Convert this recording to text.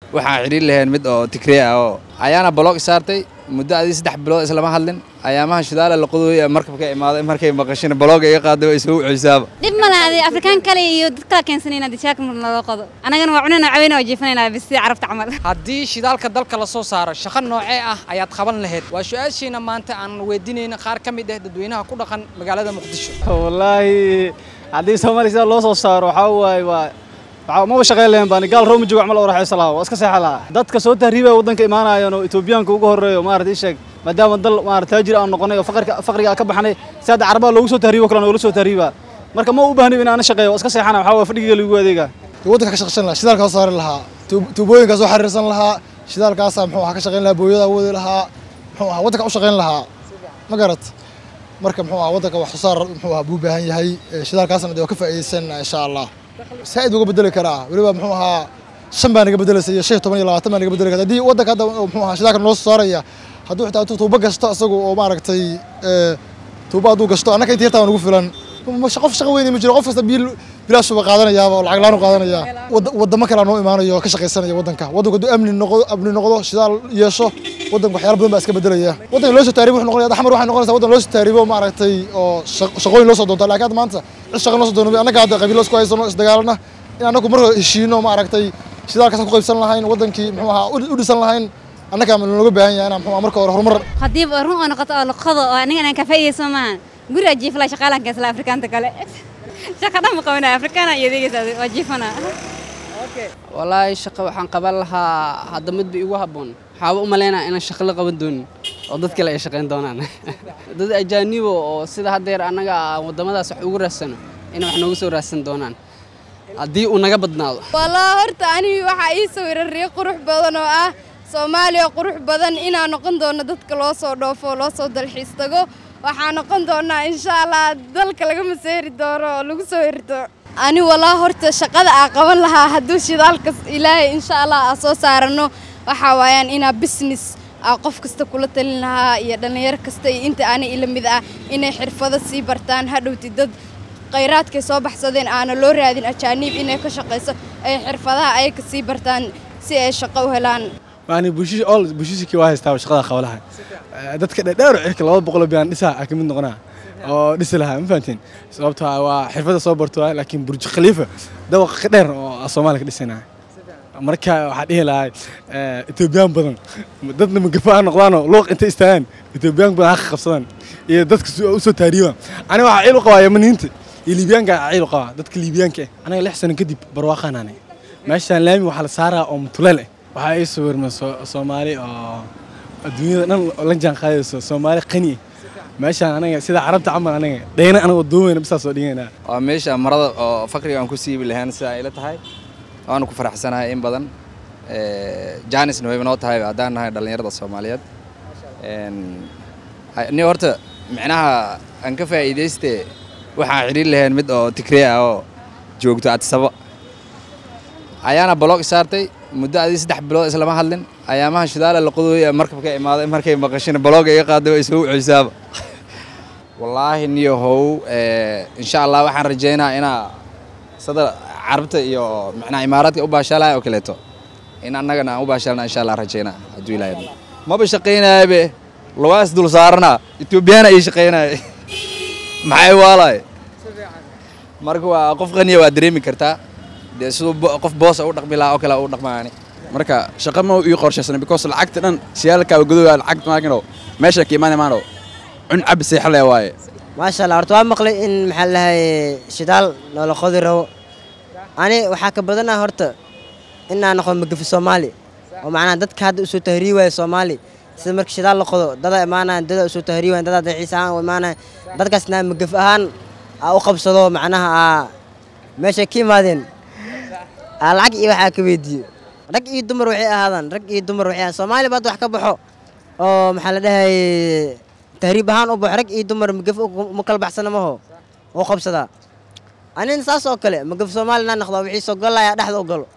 waxaan xiriir lahayn mid oo tikriye ah oo ayaana blog saartay muddo adii 3 bilood isla ma hadlin ayaamaha shidaal la qodoy markabka imaaday markay maqashin blog ay qaaday way soo xisaab dib malaadi afrikaan kale iyo dadka keensanayna dishaak marna loo qodo anagana waa cunana caweyna oo jiifanayna bisi carabta camal haddii shidaalka dalka la soo saaro shaqo noocee ah ayaad qaban lahayd waa su'aashiina maanta aan weydiinayna qaar ka mid ah dadweynaha ku dhaqan magaalada Muqdisho wallahi haddii Soomaaliya loo soo saaro waxa waxa ma shaqeyn leen baan gaal room joogo amal waraxay salaam waa iska seexala dadka soo tahriibay wadanka imaanayaan oo Itoobiyaanka ugu horeeyo maartay sheeg maadaama dal maartay taajir aan noqonay oo faqriga ka baxnay saad caraba loogu soo tahriibo kale oo soo tahriiba marka ma u baahnayn in aan shaqeeyo iska seexana waxa fadhiga lagu adeega wadanka ka shaqeyn lahaa shidaalka soo saari lahaa tuubooyinka soo xariirsan lahaa shidaalkaas muxuu ka shaqeyn lahaa booyada wadi lahaa muxuu wadanka u shaqeyn lahaa ma garad marka muxuu wadanka wax soo saar muxuu buu baahan yahay shidaalkaasna waa ka faa'iideysan insha Allah سعيد uga bedeli karaa waliba muxuu ahaa 5 baan naga bedelayay 15 iyo 20 baan naga bedeli karaa hadii wadanka hadda muxuu ahaa shidaalka noo saaraya hadduu xitaa tuubo gasto asagu oo maaragtay tuubo hadduu gasto annaka intii xitaa ugu filan shaqo weyn ma jiro qof kasta bilaash uga qaadanaya oo lacag laan u qaadanaya wadamo kale noo imaanayo ka shaqaysanaya wadanka hadduu amni noqdo shidaal yeesho wadanka waxyaalo badan baa iska bedelaya wadanka loo soo taariibo wuxuu noqonayaa xamar waxay noqonaysaa wadan loo soo taariibo maaragtay oo shaqooyin loo soo doonto laakiin maanta shaqo loo soo doono annaka hadda qabiilo isku haysano isdagaalna in anagu marka heshiino maaragtay shidaalkaas ku qaybsan lahayn wadankii muxuu ahaa u dhisan lahayn annaka ma looga baahan yahay inaan muxuu marka hore horumar hadii run oo noqoto oo la qodo oo aniga ka faa'iideyso maahan guriga jiifla shaqaalan ka isla afrikaanta kale shaqo dhan ma qabanay afrikaana iyo deegaysada waa jiifana wallahi shaqo waxaan qaban lahaa hadda mid igu haboon waxaa u maleynaa inaan shaqo la qaban doonin oo dad kale ay shaqeyn doonaan dad ajaanibo oo sida hadeer anaga wadamadaas wax ugu raadsano in wax noogu soo raadsan doonaan haddii uu naga badnaado wallahi horta aniga waxa ii soo irariyo qurux badan oo ah Soomaaliya qurux badan inaan noqon doono dadka loo soo dhoofo loo soo dalxiis tago waxaan noqon doonaa insha Allah dalka laga maseeri doono lagu soo irto ani wallahi horta shaqada aan qaban lahaa hadduu shidaalka Ilaahay insha Allah soo saarano waxa waayaan ina business qof kasta kula talin lahaa iyo dhalinyaro kasta inta aan ila mid ah inay xirfado sii bartaan hadhowti dad khayraadka soo baxsadeen aan loo raadin ajaanib inay ka shaqeyso ay xirfadaha ay ka sii bartaan si ay shaqo u helaan maani bushishki waa haystaa shaqada qabalaha dadka dheer cirka 200 biyaan dhisaa ka mid noqonaa oo dhisi lahaa ma fahanteen sababtoo waa xirfada soo barto laakiin Burj Khalifa dawaq dheer oo Soomaaliya ka dhisanaa marka waxa dhihi lahaa Itoobiyaan badan dadna ma gafaa noqdaano luuq inta istaan Itoobiyaan badan ha qabsadaan iyo dadka u soo taariiba ani waxa ciil u qabaa Yamaniinta iyo Liibiyaanka ciil u qabaa dadka Liibiyaanka anaga 6 sano kadib barwaaqanaanay meeshaan laami waxa la saaraa oo mutulal waxa ay soo warma Soomaali oo adduunyada dhan la jaan qaadayso Soomaali qani meeshaan anaga sida carabta camal anaga dheena anaga doonayna bisaa soo dhigaynaa waa meesha marada oo faqriga aan ku siibi lahayn sida ay la tahay waan ku faraxsanahay in badan Jaanis way noo tahay hadaan nahay dhalinyarada Soomaaliyeed ni horta macnaha aan ka faa'iideystay waxaan xiriir lahayn mid oo tikriye ah oo joogto Addis-Ababa ayaana blog saartay muddo adii 3 bilood isla ma hadlin ayaamaha shidaal la qodoy markabka imaaday markay maqashin blog ay qaaday way soo xisaab wallahi niyahow insha Allah waxaan rajeynayaa ina sada carabta iyo macna imaaraadka u baashalay oo kaleeto in annagana u baashalna insha Allah rajeynaa haduu ilaahay ma ba shaqeynaabe lawaas dul saarna Itoobiyana ay shaqeynaa maxay waalay marka waa qof qaniya waa dareemi kartaa qof boos u dhaqmi lahaa oo kale u dhaqmaani marka shaqo ma uu qorshaysan because lacagta dhan siyaalka godow lacag maagno meesha ka imaanaymaano cun cab seexlay waaye ma sha Allah horta waa maqlay in maxaa lahay shidaal loo qodi rabo ani waxa ka badanaa horta in aan noqon magaf Soomaali oo macna dadka hadda u soo tahriibay Soomaali sida markii shidaal la qodo dada imaanaan dada u soo tahriibay dada xiisaan oo imaanaan dadkaasna magaf ahaan u qabsado macnaha meesha ka imaadeen lacag iyo waxa ka weydiyo rag iyo dumar waxay ahaadaan rag iyo dumar waxay Soomaali baad wax ka baxo oo maxaa la dhahay tahriib ahaan u baxo rag iyo dumar magaf ma kala baxsana ma oo qabsada anin saas oo kale magaf Soomaali na noqdo wixii soo galaya dhaxda u galo